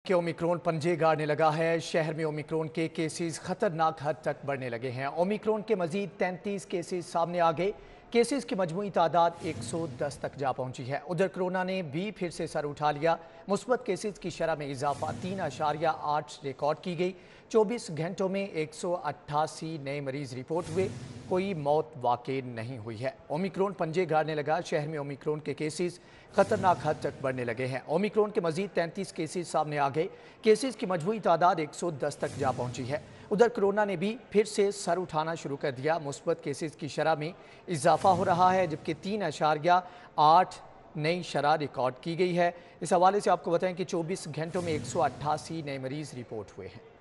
कि ओमिक्रॉन पंजे गाड़ने लगा है। शहर में ओमिक्रॉन के केसेस खतरनाक हद तक बढ़ने लगे हैं। ओमिक्रॉन के मजीद 33 केसेस सामने आ गए। केसेस की मजमूई तादाद 110 तक जा पहुंची है। उधर कोरोना ने भी फिर से सर उठा लिया। मुस्बत केसेस की शरह में इजाफा 3.8 रिकॉर्ड की गई। 24 घंटों में 188 नए मरीज रिपोर्ट हुए। कोई मौत वाक़ई नहीं हुई है। ओमिक्रॉन पंजे गाड़ने लगा। शहर में ओमिक्रॉन के केसेस खतरनाक हद तक बढ़ने लगे हैं। ओमिक्रॉन के मजीद 33 केसेस सामने आ गए। केसेस की मजमूई तादाद 110 तक जा पहुंची है। उधर कोरोना ने भी फिर से सर उठाना शुरू कर दिया। मुस्बत केसेस की शरह में इजाफा हो रहा है, जबकि 3.8 नई शरह रिकॉर्ड की गई है। इस हवाले से आपको बताएं कि 24 घंटों में 188 नए मरीज रिपोर्ट हुए हैं।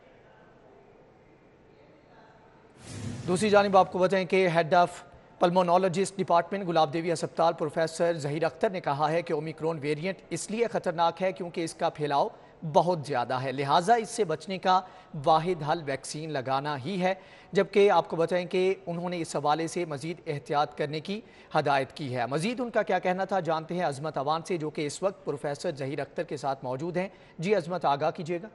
दूसरी जानिब आपको बताएं कि head of pulmonologist department Gulab Devi अस्पताल प्रोफेसर जहीर अख्तर ने कहा है कि ओमिक्रॉन वेरिएंट इसलिए खतरनाक है क्योंकि इसका फैलाव बहुत ज़्यादा है, लिहाजा इससे बचने का वाहिद हल वैक्सीन लगाना ही है। जबकि आपको बताएं कि उन्होंने इस हवाले से मजीद एहतियात करने की हदायत की है। मजीद उनका क्या कहना था जानते हैं अजमत अवान से, जो कि इस वक्त प्रोफेसर जहीर अख्तर के साथ मौजूद हैं। जी अजमत, आगाह कीजिएगा।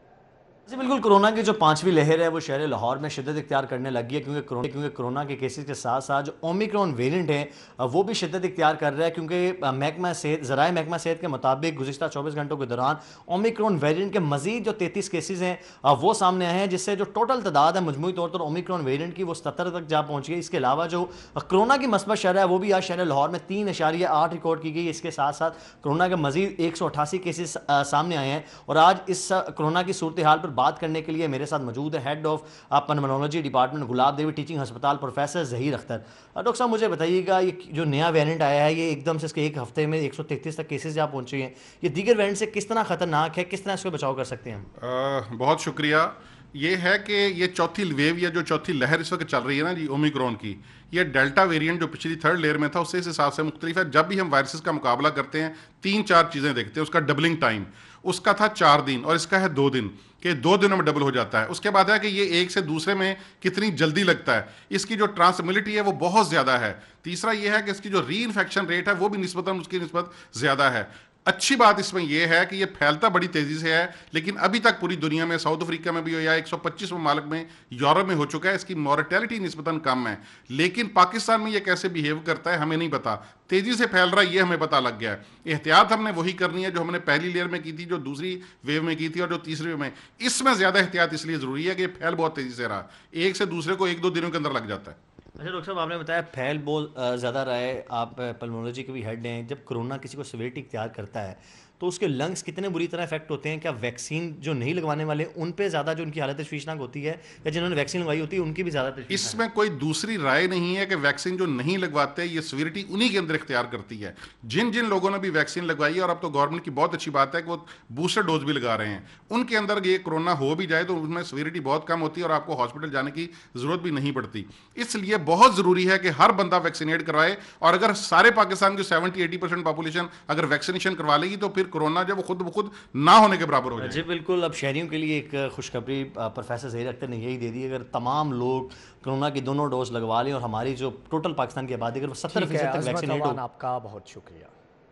जी बिल्कुल, कोरोना की जो 5वीं लहर है वो शहर लाहौर में शिद्दत इख्तियार करने लगी है, क्योंकि कोरोना के केसेस के साथ साथ जो ओमिक्रॉन वेरिएंट है वो भी शिद्दत इख्तियार कर रहा है। क्योंकि ज़राए महकमा सेहत के मुताबिक गुज़िश्ता 24 घंटों के दौरान ओमिक्रॉन वेरिएंट के मजीद जो 33 केसेज हैं वो सामने आए हैं, जिससे जो टोटल तादाद है मजमूई तौर पर ओमिक्रॉन वेरिएंट की वो 77 तक जा पहुँची है। इसके अलावा जो कोरोना की मस्बत शरह है वो भी आज शहर लाहौर में 3.8 रिकॉर्ड की गई। इसके साथ साथ कोरोना के मजीद 188 केसेज सामने आए हैं। और आज इस कोरोना की सूरत हाल पर बात करने के लिए मेरे साथ मौजूद है head of pulmonology department Gulab Devi teaching अस्पताल प्रोफेसर जहीर अख्तर। डॉक्टर साहब, मुझे बताइएगा, ये जो नया वेरिएंट आया है ये एकदम से इसके एक हफ्ते में 133 तक केसेस जहाँ पहुंचे हैं, ये दीगर वेरिएंट से किस तरह खतरनाक है, किस तरह इसको बचाव कर सकते हैं हम? बहुत शुक्रिया। ये है कि ये चौथी वेव या जो चौथी लहर इस वक्त चल रही है ना जी ओमिक्रॉन की, ये डेल्टा वेरिएंट जो पिछली 3rd लेयर में था उससे इस हिसाब से मुख्तलिफ है। जब भी हम वायरसेस का मुकाबला करते हैं 3-4 चीज़ें देखते हैं। उसका डबलिंग टाइम, उसका था 4 दिन और इसका है 2 दिन, कि 2 दिनों में डबल हो जाता है। उसके बाद है कि ये एक से दूसरे में कितनी जल्दी लगता है, इसकी जो ट्रांसमिलिटी है वो बहुत ज़्यादा है। तीसरा ये है कि इसकी जो री इन्फेक्शन रेट है वो भी निस्बतन उसकी निस्बत ज़्यादा है। अच्छी बात इसमें यह है कि ये फैलता बड़ी तेजी से है, लेकिन अभी तक पूरी दुनिया में, साउथ अफ्रीका में भी हो या 125 ममालिक में, यूरोप में हो चुका है। इसकी मॉर्टेलिटी निस्बतन कम है, लेकिन पाकिस्तान में ये कैसे बिहेव करता है हमें नहीं पता। तेजी से फैल रहा है ये हमें पता लग गया है। एहतियात हमने वही करनी है जो हमने पहली लेयर में की थी, जो दूसरी वेव में की थी और जो तीसरी वेव में। इसमें ज़्यादा एहतियात इसलिए ज़रूरी है कि फैल बहुत तेजी से रहा, एक से दूसरे को 1-2 दिनों के अंदर लग जाता है। अच्छा डॉक्टर साहब, आपने बताया फैल बहुत ज़्यादा रहा है, आप पल्मोनोलॉजी के भी हेड हैं। जब कोरोना किसी को सिवियरिटी इख्तियार करता है तो उसके लंग्स कितने बुरी तरह इफेक्ट होते हैं? क्या वैक्सीन जो नहीं लगवाने वाले उन पे ज़्यादा जो उनकी हालत तशवीशनाक होती है, या जिन्होंने वैक्सीन लगवाई होती है उनकी भी ज़्यादा तशवीशनाक? इसमें कोई दूसरी राय नहीं है कि वैक्सीन जो नहीं लगवाते ये सिवियरिटी उन्हीं के अंदर इख्तियार करती है। जिन जिन लोगों ने भी वैक्सीन लगवाई है, और अब तो गवर्नमेंट की बहुत अच्छी बात है कि वो बूस्टर डोज भी लगा रहे हैं, उनके अंदर ये कोरोना हो भी जाए तो उसमें सिवियरिटी बहुत कम होती है और आपको हॉस्पिटल जाने की जरूरत भी नहीं पड़ती। इसलिए बहुत ज़रूरी है कि हर बंदा वैक्सीनेट करवाए। और अगर सारे पाकिस्तान की 70-80% पॉपुलेशन अगर वैक्सीनेशन करवा लेगी तो फिर कोरोना जो वो खुद ना होने के बराबर हो जाए। जी बिल्कुल। अब शहरियों के लिए एक खुशखबरी प्रोफेसर जहीर अख्तर ने यही दे दी, अगर तमाम लोग कोरोना की दोनों डोज लगवा लें और हमारी जो टोटल पाकिस्तान की आबादी अगर 70% तक वैक्सीनेट हो। आपका बहुत शुक्रिया।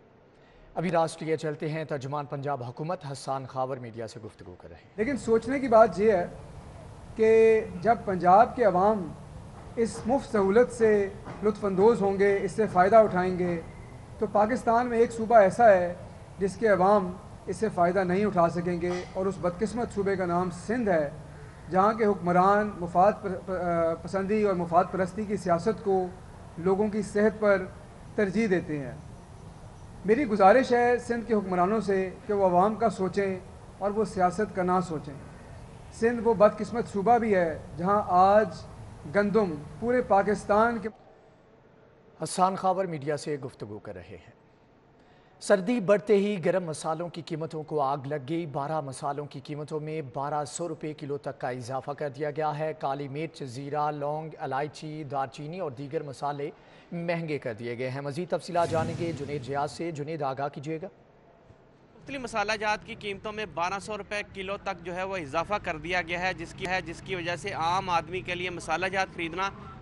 अभी राष्ट्रीय चलते हैं। तर्जुमान पंजाब हुकूमत हसन खावर मीडिया से गुफ्तगू कर रहे हैं। लेकिन सोचने की बात यह है कि जब पंजाब के अवाम इस मुफ्त सहूलत से लुत्फ़अंदोज़ होंगे, इससे फ़ायदा उठाएंगे, तो पाकिस्तान में एक सूबा ऐसा है जिसके अवाम इससे फ़ायदा नहीं उठा सकेंगे, और उस बदकिस्मत सूबे का नाम सिंध है, जहाँ के हुक्मरान मुफाद पसंदी और मुफाद परस्ती की सियासत को लोगों की सेहत पर तरजीह देते हैं। मेरी गुजारिश है सिंध के हुक्मरानों से कि वो अवाम का सोचें और वो सियासत का ना सोचें। सिंध वो बदकिस्मत सूबा भी है जहाँ आज गंदम पूरे पाकिस्तान के। हसन खावर मीडिया से गुफ्तगू कर रहे हैं। सर्दी बढ़ते ही गर्म मसालों की कीमतों को आग लग गई। 12 मसालों की कीमतों में 1200 रुपये किलो तक का इजाफा कर दिया गया है। काली मिर्च, ज़ीरा, लौंग, इलायची, दालचीनी और दीगर मसाले महंगे कर दिए गए हैं। मज़ीद तफसीलात जानेंगे जुनेद जियाद से। जुनेद, आगाह कीजिएगा। मुख्तलिफ मसाला जात की कीमतों में 1200 रुपये किलो तक जो है वो इजाफा कर दिया गया है, जिसकी वजह से आम आदमी के लिए मसाला जात खरीदना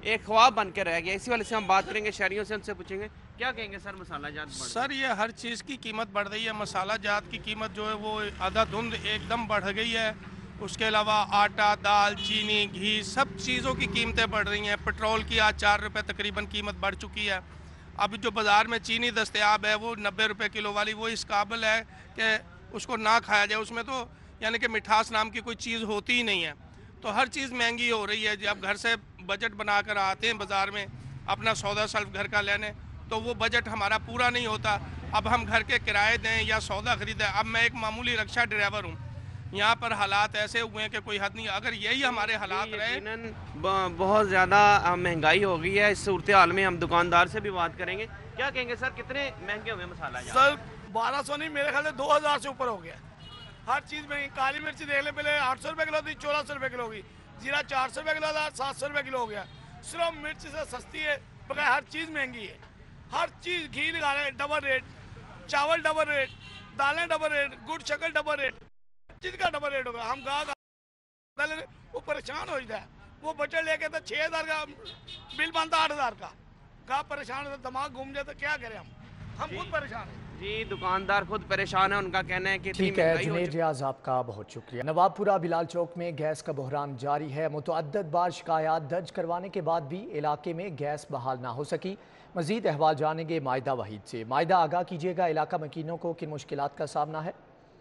एक ख्वाब बन के रह गया। इसी वाले से हम बात करेंगे शहरियों से, उनसे पूछेंगे क्या कहेंगे सर, मसाला जात बढ़ सर ये हर चीज़ की कीमत बढ़ रही है। मसाला जात की कीमत जो है वो आधा धुंध एकदम बढ़ गई है। उसके अलावा आटा, दाल, चीनी, घी, सब चीज़ों की कीमतें बढ़ रही हैं। पेट्रोल की आज 4 रुपये तकरीबन कीमत बढ़ चुकी है। अब जो बाज़ार में चीनी दस्तयाब है वो 90 रुपये किलो वाली, वो इस काबिल है कि उसको ना खाया जाए। उसमें तो यानी कि मिठास नाम की कोई चीज़ होती ही नहीं है। तो हर चीज़ महंगी हो रही है। जब घर से बजट बनाकर आते हैं बाज़ार में अपना सौदा सल्फ घर का लेने, तो वो बजट हमारा पूरा नहीं होता। अब हम घर के किराए दें या सौदा खरीदें। अब मैं एक मामूली रिक्शा ड्राइवर हूँ, यहाँ पर हालात ऐसे हुए हैं कि कोई हद नहीं। अगर यही हमारे हालात रहे, बहुत ज़्यादा महंगाई हो गई है। इस सूरत हाल में हम दुकानदार से भी बात करेंगे। क्या कहेंगे सर, कितने महंगे हुए मसाला जात? सर 1200 नहीं, मेरे ख्याल से 2000 से ऊपर हो गया। हर चीज़ में काली मिर्च देख ले, पहले 800 रुपये किलो थी, 1400 रुपये किलो होगी। जीरा 400 रुपये किलो था, 700 रुपये किलो हो गया। सिर्फ मिर्च से सस्ती है, बगैर हर चीज़ महंगी है। हर चीज़, घी लगा रहे डबल रेट, चावल डबल रेट, दालें डबल रेट, गुड़ शक्कर डबल रेट, चीज़ का डबल रेट होगा। हम गाँव वो परेशान हो जाता है। वो बजट लेके तो 6000 का बिल बनता, 8000 का। गाँव परेशान होता, दिमाग घूम जाता, क्या करें हम खुद परेशान हैं जी। दुकानदार खुद परेशान है, उनका कहना है कि ठीक है जुनेद रियाज, आपका बहुत शुक्रिया। नवाबपुरा बिलाल चौक में गैस का बहरान जारी है। मुतअद्दिद बार शिकायत दर्ज करवाने के बाद भी इलाके में गैस बहाल ना हो सकी। मजीद अहवाल जानेंगे मायदा वहीद से। मायदा, आगाह कीजिएगा, इलाका मकीनों को किन मुश्किलात का सामना है?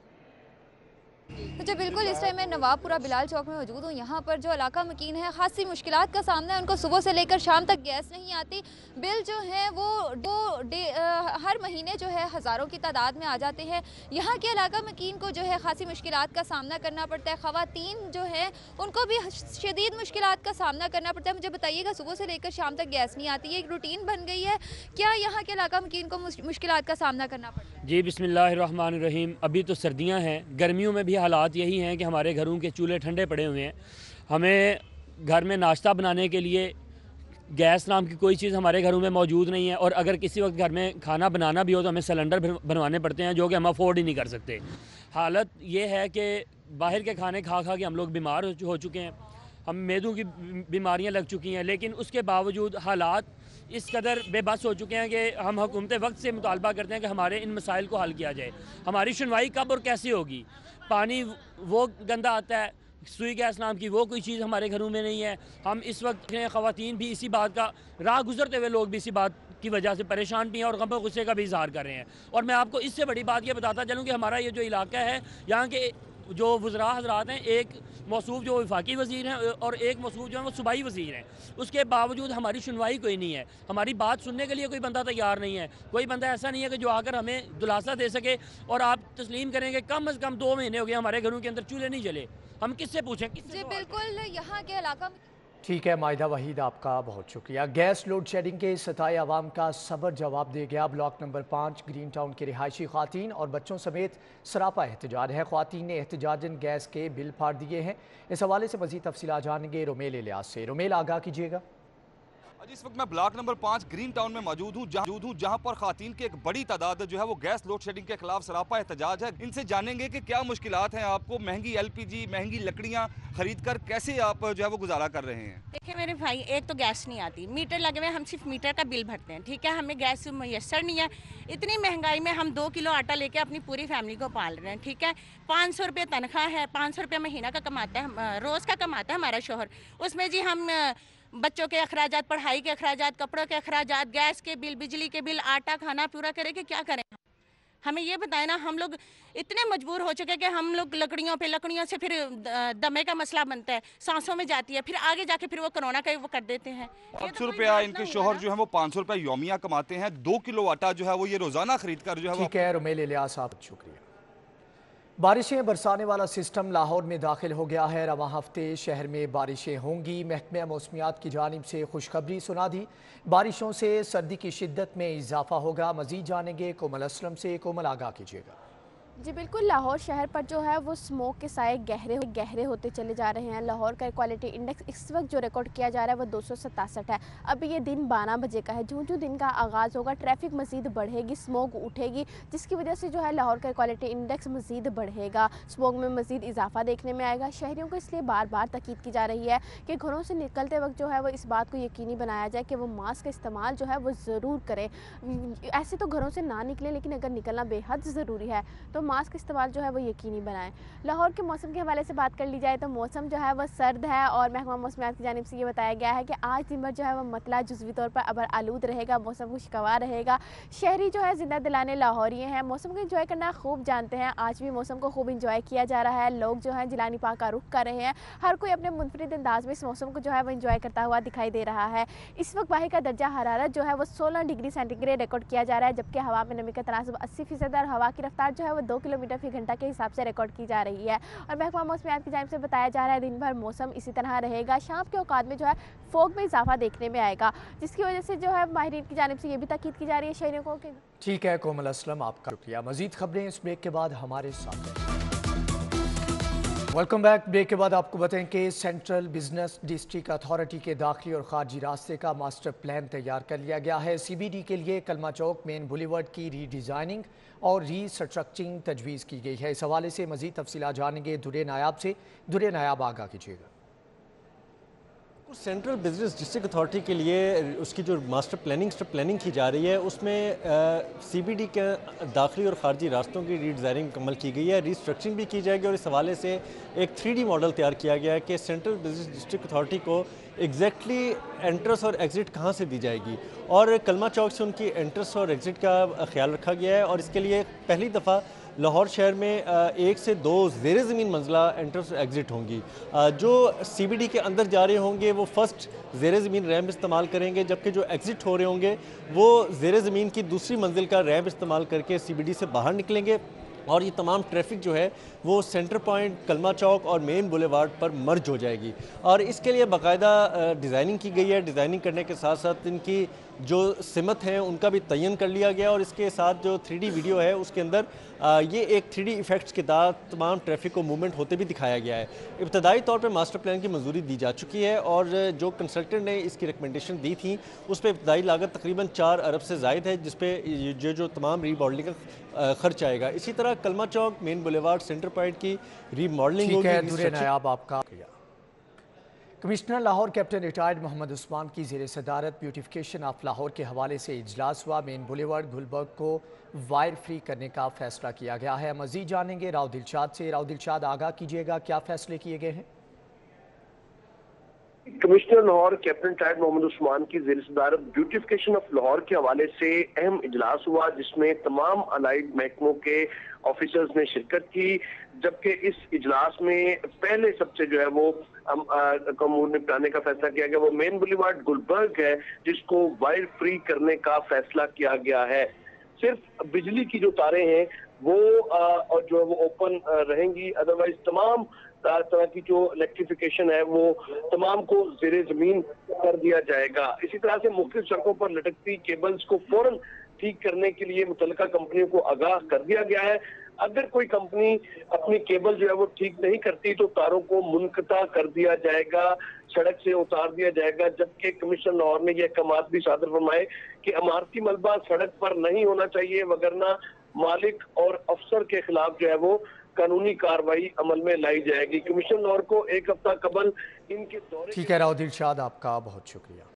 तो बिल्कुल इस टाइम मैं नवाबपुरा बिलाल चौक में मौजूद हूँ। यहाँ पर जो इलाका मकीन है खासी मुश्किलात का सामना है। उनको सुबह से लेकर शाम तक गैस नहीं आती। बिल जो है वो हर महीने जो है हज़ारों की तादाद में आ जाते हैं। यहाँ के इलाका मकीन को जो है खासी मुश्किलात का सामना करना पड़ता है। ख़वातीन जो है उनको भी शदीद मुश्किलात का सामना करना पड़ता है। मुझे बताइएगा, सुबह से लेकर शाम तक गैस नहीं आती, ये एक रूटीन बन गई है, क्या यहाँ के इलाका मकीन को मुश्किलात का सामना करना पड़ता है? जी बिस्मिल्लाहिर्रहमानिर्रहीम। अभी तो सर्दियाँ हैं, गर्मियों में भी हालात यही हैं कि हमारे घरों के चूल्हे ठंडे पड़े हुए हैं। हमें घर में नाश्ता बनाने के लिए गैस नाम की कोई चीज़ हमारे घरों में मौजूद नहीं है। और अगर किसी वक्त घर में खाना बनाना भी हो तो हमें सिलेंडर बनवाने पड़ते हैं, जो कि हम अफोर्ड ही नहीं कर सकते। हालत ये है कि बाहर के खाने खा खा के हम लोग बीमार हो चुके हैं। हम मेदों की बीमारियां लग चुकी हैं। लेकिन उसके बावजूद हालात इस कदर बेबस हो चुके हैं कि हम हुकूमत वक्त से मुतालबा करते हैं कि हमारे इन मसाइल को हल किया जाए। हमारी सुनवाई कब और कैसे होगी? पानी वो गंदा आता है, सुई गैस नाम की वो कोई चीज़ हमारे घरों में नहीं है। हम इस वक्त ख़वातीन भी इसी बात का, राह गुजरते हुए लोग भी इसी बात की वजह से परेशान भी हैं और गम गुस्से का भी इजहार कर रहे हैं। और मैं आपको इससे बड़ी बात ये बताता चलूँ कि हमारा ये जो इलाका है, यहाँ के जो वज़रा हज़रात हैं, एक मौसूफ जो वफाकी वज़ीर हैं और एक मौसूफ जो है वो सूबाई वज़ीर हैं, उसके बावजूद हमारी सुनवाई कोई नहीं है। हमारी बात सुनने के लिए कोई बंदा तैयार नहीं है। कोई बंदा ऐसा नहीं है कि जो आकर हमें दिलासा दे सके। और आप तस्लीम करेंगे कम अज़ कम 2 महीने हो गए हमारे घरों के अंदर चूल्हे नहीं जले। हम किससे पूछें? जी बिल्कुल, यहाँ के इलाका ठीक है मायदा वहीद, आपका बहुत शुक्रिया। गैस लोड शेडिंग के सताए अवाम का सबर जवाब दे गया। ब्लॉक नंबर 5 ग्रीन टाउन के रिहायशी ख़वातीन और बच्चों समेत सरापा एहतजाज है। ख़वातीन ने एहतजाजन गैस के बिल फाड़ दिए हैं। इस हवाले से मज़ीद तफसीलात जानेंगे रोमेल इलियास से। रोमेल, आगाह कीजिएगा। इस वक्त मैं ब्लॉक नंबर 5 ग्रीन टाउन में मौजूद हूँ, जहाँ पर खातीन की एक बड़ी तादाद जो है वो गैस लोड शेडिंग के खिलाफ सरापा एहतजाज है। इनसे जानेंगे कि क्या मुश्किलात हैं आपको, महंगी LPG, महंगी लकड़ियाँ खरीद कर कैसे आप जो है वो गुजारा कर रहे हैं? देखिए मेरे भाई, एक तो गैस नहीं आती, मीटर लगे हुए, हम सिर्फ मीटर का बिल भरते हैं, ठीक है, हमें गैस मैसर नहीं है। इतनी महंगाई में हम 2 किलो आटा लेके अपनी पूरी फैमिली को पाल रहे हैं, ठीक है। 500 रुपये तनख्वाह है, 500 रुपये महीना का कमाता है, रोज़ का कमाता है हमारा शोहर। उसमें जी हम बच्चों के अखराजात, पढ़ाई के अखराजात, कपड़ों के अखराजात, गैस के बिल, बिजली के बिल, आटा खाना पूरा करें कि क्या करें? हमें ये बताएं ना। हम लोग इतने मजबूर हो चुके हैं कि हम लोग लकड़ियों से फिर दमे का मसला बनता है, सांसों में जाती है, फिर आगे जाके फिर वो कोरोना का वो कर देते हैं। 500 रुपया इनके शोहर जो है वो 500 रुपया योमिया कमाते हैं। 2 किलो आटा जो है वो ये रोजाना खरीद कर जो है। ठीक है रोमेल इलियास, आप शुक्रिया। बारिशें बरसाने वाला सिस्टम लाहौर में दाखिल हो गया है। रवां हफ्ते शहर में बारिशें होंगी। महकमे मौसमियात की जानिब से खुशखबरी सुना दी। बारिशों से सर्दी की शिद्दत में इजाफा होगा। मजीद जानेंगे कोमल असलम से। कोमल, आगाह कीजिएगा। जी बिल्कुल, लाहौर शहर पर जो है वो स्मोक के साए गहरे होते चले जा रहे हैं। लाहौर का क्वालिटी इंडेक्स इस वक्त जो रिकॉर्ड किया जा रहा है वो 267 है। अभी ये दिन 12 बजे का है। जो दिन का आगाज़ होगा ट्रैफिक मज़ीद बढ़ेगी, स्मोक उठेगी, जिसकी वजह से जो है लाहौर का क्वालिटी इंडेक्स मज़ीद बढ़ेगा, स्मोक में मज़ीद इजाफा देखने में आएगा। शहरियों को इसलिए बार बार ताकीद की जा रही है कि घरों से निकलते वक्त जो है वो इस बात को यकीनी बनाया जाए कि वो मास्क का इस्तेमाल जो है वो ज़रूर करें। ऐसे तो घरों से ना निकलें, लेकिन अगर निकलना बेहद ज़रूरी है तो मास्क इस्तेमाल जो है वो यकीनी बनाएं। लाहौर के मौसम के हवाले से बात कर ली जाए तो मौसम जो है वो सर्द है और महकमा मौसमियात की जानिब से ये बताया गया है कि आज दिन भर जो है वो मतला जुज़वी तौर पर अबर आलूद रहेगा, मौसम खुशगवार रहेगा। शहरी जो है जिंदा दिलाने लाहौरी हैं, मौसम को इंजॉय करना खूब जानते हैं। आज भी मौसम को खूब इंजॉय किया जा रहा है। लोग जो है जिलानी पाक का रुख कर रहे हैं। हर कोई अपने मुनफरिद अंदाज में इस मौसम को जो है वो इंजॉय करता हुआ दिखाई दे रहा है। इस वक्त बाहर का दर्जा हरारत जो है वो 16 डिग्री सेंटीग्रेड रिकॉर्ड किया जा रहा है, जबकि हवा में नमी का तनासब 80% और हवा की रफ्तार जो है वो 2 किलोमीटर फी घंटा के हिसाब से रिकॉर्ड की जा रही है। और महकमा मौसमियात की जानिब से बताया जा रहा है दिन भर मौसम इसी तरह रहेगा। शाम के औकात में जो है फोग में इजाफा देखने में आएगा, जिसकी वजह से जो है माहिरीन की जानिब से ये भी ताकीद की जा रही है शहरियों को कि ठीक है कोमल असलम, आपका शुक्रिया। मजीद खबरें इस ब्रेक के बाद हमारे साथ। Welcome back. ब्रेक के बाद आपको बताएं कि सेंट्रल बिजनेस डिस्ट्रिक्ट अथॉरिटी के दाखिली और खारजी रास्ते का मास्टर प्लान तैयार कर लिया गया है। CBD के लिए कलमा चौक मेन बुलेवर्ड की रीडिज़ाइनिंग और रीस्ट्रक्चरिंग तजवीज़ की गई है। इस हवाले से मज़ीद तफसीलात जानेंगे दुरे नायाब से। दुरे नायाब आगाह कीजिएगा। सेंट्रल बिजनेस डिस्ट्रिक्ट अथॉरिटी के लिए उसकी जो मास्टर प्लानिंग की जा रही है उसमें CBD के दाखिली और खारजी रास्तों की रीडिज़ाइनिंग मुकम्मल की गई है, रीस्ट्रक्चरिंग भी की जाएगी और इस हवाले से एक 3D मॉडल तैयार किया गया है कि सेंट्रल बिजनेस डिस्ट्रिक्ट अथॉरिटी को एग्जैक्टली एंट्रेंस और एग्ज़िट कहाँ से दी जाएगी और कलमा चौक से उनकी एंट्रेंस और एग्ज़िट का ख्याल रखा गया है। और इसके लिए पहली दफ़ा लाहौर शहर में 1 से 2 ज़ेर ज़मीन मंजिला एंट्रेंस एग्ज़िट होंगी। जो CBD के अंदर जा रहे होंगे वो फर्स्ट ज़ेर ज़मीन रैम्प इस्तेमाल करेंगे, जबकि जो एग्ज़िट हो रहे होंगे वो ज़ेर ज़मीन की दूसरी मंजिल का रैम्प इस्तेमाल करके CBD से बाहर निकलेंगे और ये तमाम ट्रैफिक जो है वो सेंटर पॉइंट, कलमा चौक और मेन बुलेवार्ड पर मर्ज हो जाएगी। और इसके लिए बाकायदा डिज़ाइनिंग की गई है। डिज़ाइनिंग करने के साथ साथ इनकी जो सिमत हैं उनका भी तयन कर लिया गया और इसके साथ जो 3D वीडियो है उसके अंदर ये एक 3D इफ़ेक्ट्स के साथ तमाम ट्रैफिक को मूवमेंट होते भी दिखाया गया है। इब्तदाई तौर पर मास्टर प्लान की मंजूरी दी जा चुकी है और जो कंसल्टेंट ने इसकी रिकमेंडेशन दी थी उस पर इब्तदाई लागत तकरीबन 4 अरब से ज़ायद है, जिस पे जो तमाम रीमॉडलिंग का खर्च आएगा। इसी तरह Kalma Chowk, main boulevard, centre point की रीमॉडलिंग होगी। Commissioner Lahore captain retired Mohammad Usman की ज़ेर सदारत ब्यूटिफिकेशन ऑफ लाहौर के हवाले से इजलास हुआ। मेन बुलेवर्ड गुलबर्ग को वायर फ्री करने का फैसला किया गया है। मजीद जानेंगे राव दिलशाद से। राव दिलशाद आगाह कीजिएगा, क्या फैसले किए गए हैं? Commissioner Lahore captain retired Mohammad Usman की ज़ेर सदारत ब्यूटिफिकेशन ऑफ लाहौर के हवाले से अहम इजलास हुआ, जिसमें तमाम अलाइड महकमों के ऑफिसर्स ने शिरकत की। जबकि इस इजलास में पहले सबसे जो है वो अमूर निपटाने का फैसला किया गया वो मेन बुलेवार्ड गुलबर्ग है, जिसको वायर फ्री करने का फैसला किया गया है। सिर्फ बिजली की जो तारें हैं वो और जो है वो ओपन रहेंगी, अदरवाइज तमाम तरह की जो इलेक्ट्रिफिकेशन है वो तमाम को ज़ेरे ज़मीन कर दिया जाएगा। इसी तरह से मुख्तलिफ सड़कों पर लटकती केबल्स को फौरन ठीक करने के लिए मुतल्लिका कंपनियों को आगाह कर दिया गया है। अगर कोई कंपनी अपनी केबल जो है वो ठीक नहीं करती तो तारों को मुनक़ता कर दिया जाएगा, सड़क से उतार दिया जाएगा। जबकि कमिश्नर लाहौर ने यह अहकामात भी सादर फरमाए कि इमारती मलबा सड़क पर नहीं होना चाहिए, वगरना मालिक और अफसर के खिलाफ जो है वो कानूनी कार्रवाई अमल में लाई जाएगी। कमिश्नर लाहौर को 1 हफ्ता कबल इनके दौरे। ठीक है राव दिलशाद, आपका बहुत शुक्रिया।